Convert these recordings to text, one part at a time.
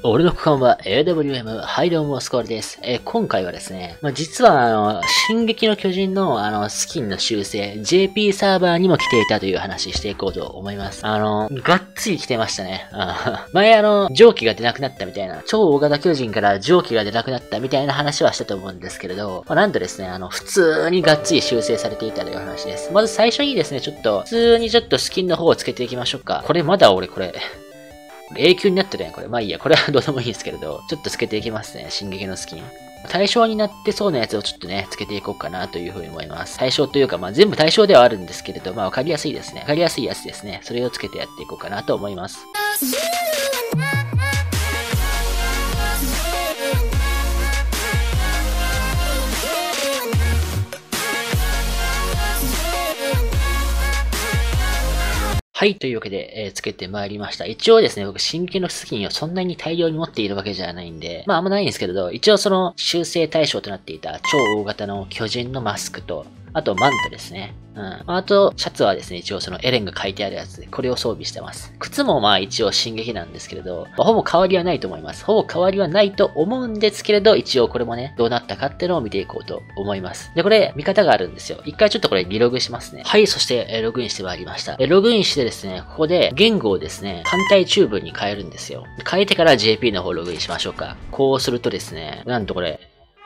俺の股間は AWM、はいどうも、スコールです。今回はですね、実は進撃の巨人のスキンの修正、JP サーバーにも来ていたという話していこうと思います。がっつり来てましたね。前蒸気が出なくなったみたいな、超大型巨人から蒸気が出なくなったみたいな話はしたと思うんですけれど、なんとですね、普通にがっつり修正されていたという話です。まず最初にですね、普通にスキンの方をつけていきましょうか。これまだ俺これ、永久になってるやん、これ。まあいいや、これはどうでもいいんですけれど、ちょっとつけていきますね、進撃のスキン。対象になってそうなやつをちょっとね、つけていこうかなというふうに思います。対象というか、全部対象ではあるんですけれど、わかりやすいですね。わかりやすいやつですね。それをつけてやっていこうかなと思います。はい。というわけで、つけてまいりました。一応ですね、僕、進撃のスキンをそんなに大量に持っているわけじゃないんで、あんまないんですけれど、一応その修正対象となっていた超大型の巨人のマスクと、あとマントですね。あと、シャツはですね、一応そのエレンが書いてあるやつで、これを装備してます。靴も一応進撃なんですけれど、ほぼ変わりはないと思います。ほぼ変わりはないと思うんですけれど、一応これもね、どうなったかっていうのを見ていこうと思います。で、これ、見方があるんですよ。一回ちょっとこれリログしますね。はい、そして、ログインしてまいりました。ログインしてですね、ここで言語をですね、簡体中文に変えるんですよ。変えてから JP の方ログインしましょうか。こうするとですね、なんとこれ、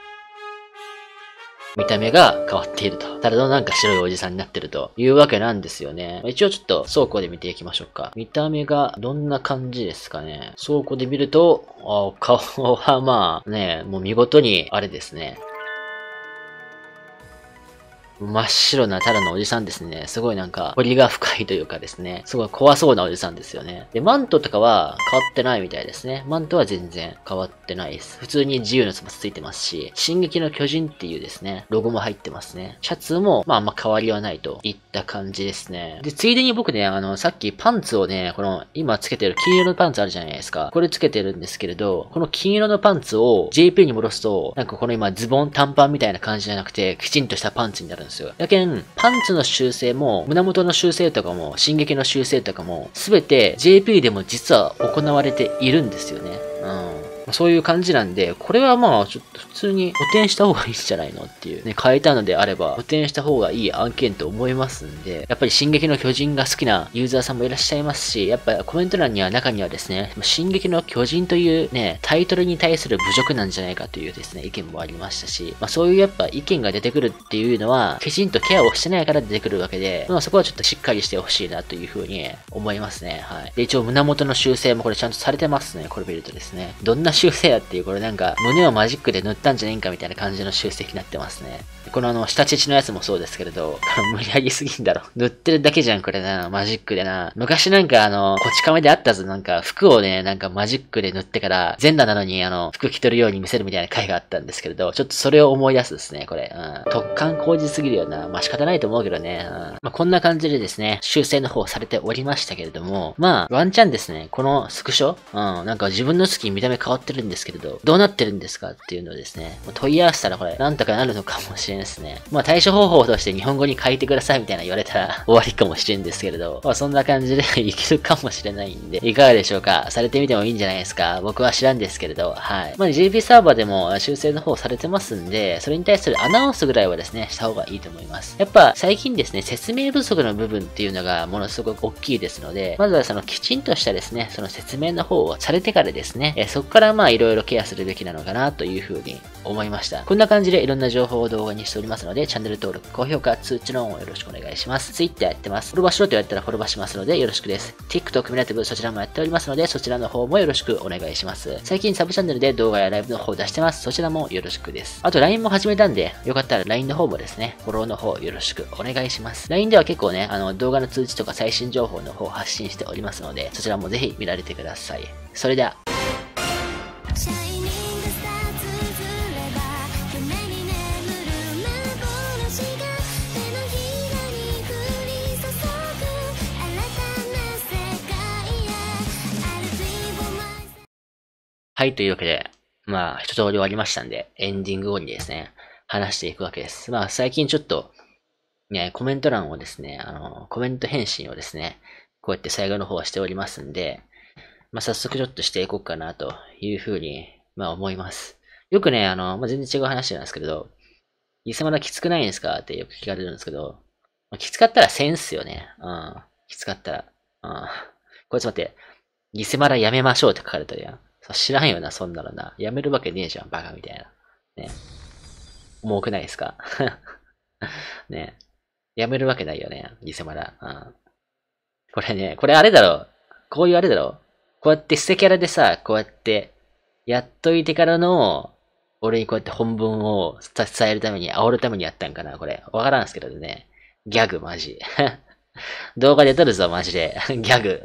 見た目が変わっていると。ただのなんか白いおじさんになってるというわけなんですよね。一応ちょっと倉庫で見ていきましょうか。見た目がどんな感じですかね。倉庫で見ると、顔はもう見事にあれですね。真っ白なただのおじさんですね。すごいなんか、彫りが深いというかですね。すごい怖そうなおじさんですよね。で、マントとかは変わってないみたいですね。マントは全然変わってないです。普通に自由の翼ついてますし、進撃の巨人っていうですね、ロゴも入ってますね。シャツも、あんま変わりはないといった感じですね。で、ついでに僕ね、さっきパンツをね、この、今つけてる金色のパンツあるじゃないですか。これつけてるんですけれど、この金色のパンツを JP に戻すと、なんかこの今ズボン短パンみたいな感じじゃなくて、きちんとしたパンツになるんですよ。やけん、パンツの修正も、胸元の修正とかも、進撃の修正とかも、すべて JP でも実は行われているんですよね。そういう感じなんで、これはちょっと普通に補填した方がいいんじゃないのっていうね、変えたのであれば、補填した方がいい案件と思いますんで、やっぱり進撃の巨人が好きなユーザーさんもいらっしゃいますし、やっぱコメント欄には中にはですね、進撃の巨人というね、タイトルに対する侮辱なんじゃないかというですね、意見もありましたし、そういうやっぱ意見が出てくるっていうのは、きちんとケアをしてないから出てくるわけで、そこはちょっとしっかりしてほしいなというふうに思いますね。はい。で、一応胸元の修正もこれちゃんとされてますね。これ見るとですね。どんな修正やっていう、これなんか、胸をマジックで塗ったんじゃねえんかみたいな感じの修正になってますね。この下乳のやつもそうですけれど、無理やりすぎんだろ。塗ってるだけじゃん、これな。マジックでな。昔なんかこち亀であったぞ。なんか服をね、なんかマジックで塗ってから、全裸なのに服着とるように見せるみたいな回があったんですけれど、ちょっとそれを思い出すですね、これ。突貫工事すぎるよな。仕方ないと思うけどね。こんな感じでですね、修正の方されておりましたけれども、ワンチャンですね、このスクショなんか自分のスキン見た目変わってるんですけれど、どうなってるんですかっていうのをですね、問い合わせたらこれ、なんとかなるのかもしれないですね。対処方法として日本語に書いてくださいみたいな言われたら終わりかもしれんですけれど、そんな感じでいけるかもしれないんで、いかがでしょうか？されてみてもいいんじゃないですか？僕は知らんですけれど、はい。JP サーバーでも修正の方されてますんで、それに対するアナウンスぐらいはですね、した方がいいと思います。やっぱ最近ですね、説明不足の部分っていうのがものすごく大きいですので、まずはそのきちんとしたですね、その説明の方をされてからですね、そこからいろいろケアするべきなのかなというふうに思いました。こんな感じでいろんな情報を動画にしておりますので、チャンネル登録、高評価、通知のオンをよろしくお願いします。Twitter やってます。フォロバしろと言われたらフォロバしますのでよろしくです。TikTok、ミラティブ、そちらもやっておりますので、そちらの方もよろしくお願いします。最近サブチャンネルで動画やライブの方を出してます。そちらもよろしくです。あと LINE も始めたんで、よかったら LINE の方もですね、フォローの方よろしくお願いします。LINE では結構ね、動画の通知とか最新情報の方を発信しておりますので、そちらもぜひ見られてください。それでは。はい、というわけで、一通り終わりましたんで、エンディング後にですね、話していくわけです。最近ちょっと、ね、コメント欄をですね、コメント返信をですね、こうやって最後の方はしておりますんで、 まあ、早速ちょっとしていこうかなというふうに、まあ思います。よくね、まあ、全然違う話なんですけど、偽物きつくないんですかってよく聞かれるんですけど、まあ、きつかったらせんすよね。うん。きつかったら。うん。これちょっと待って、偽物やめましょうって書かれたやん。知らんよな、そんなのな。やめるわけねえじゃん、バカみたいな。ね。重くないですか？ね。やめるわけないよね、偽物。うん。これね、これあれだろ。こういうあれだろ。こうやって捨てキャラでさ、こうやって、やっといてからの、俺にこうやって本文を伝えるために、煽るためにやったんかな、これ。わからんすけどね。ギャグ、マジ。動画で撮るぞ、マジで。ギャグ。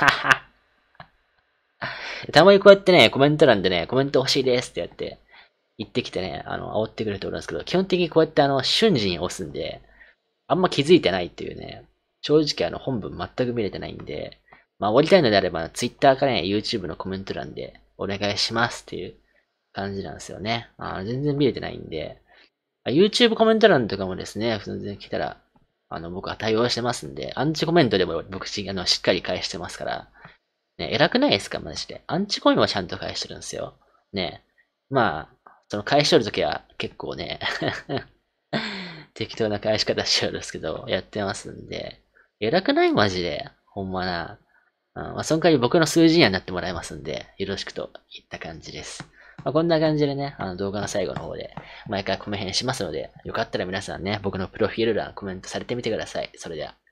たまにこうやってね、コメント欄でね、コメント欲しいですってやって、言ってきてね、煽ってくれるとおるんですけど、基本的にこうやって瞬時に押すんで、あんま気づいてないっていうね、正直本文全く見れてないんで、まあ、降りたいのであれば、Twitter かね、YouTube のコメント欄でお願いしますっていう感じなんですよね。全然見れてないんで、YouTube コメント欄とかもですね、全然来たら、僕は対応してますんで、アンチコメントでも僕しっかり返してますから、ね、偉くないですかマジで。アンチコインはちゃんと返してるんですよ。ね。まあ、その返しとるときは結構ね適当な返し方しよるんですけど、やってますんで。偉くないマジで。ほんまな。まあ、その代わり僕の数字にはなってもらえますんで、よろしくといった感じです。まあ、こんな感じでね、動画の最後の方で、毎回コメントしますので、よかったら皆さんね、僕のプロフィール欄コメントされてみてください。それでは。